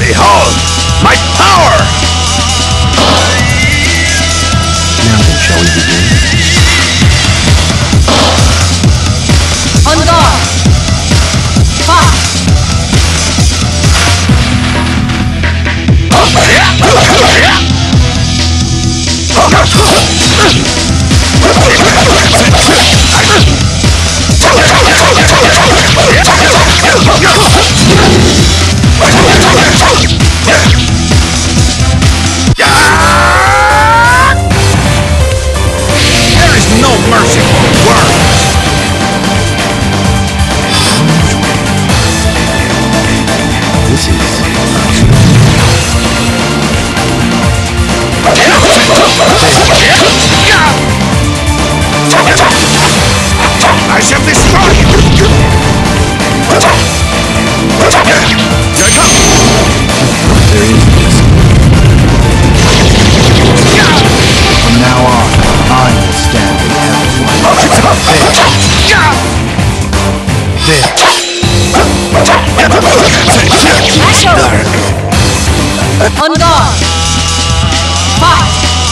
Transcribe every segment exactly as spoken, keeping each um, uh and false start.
Behold my power! Now then, shall we begin? On guard! Fight! There is no mercy for worms! This is... I shall destroy you! There is this. From now on, I will stand in heaven. There. There. On guard! Fight!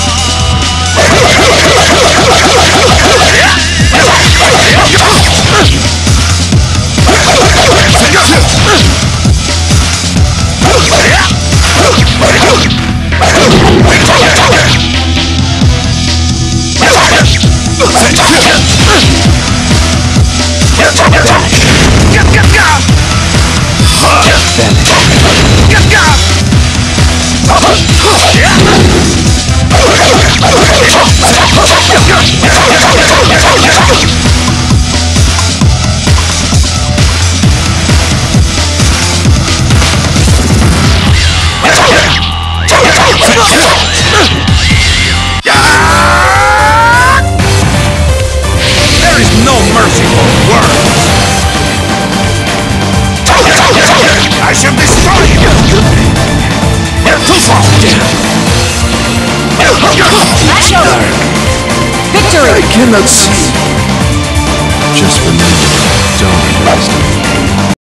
There is no mercy for worms! I shall destroy you! Too far! Smash over! Victory! I cannot see. Just remember, don't underestimate.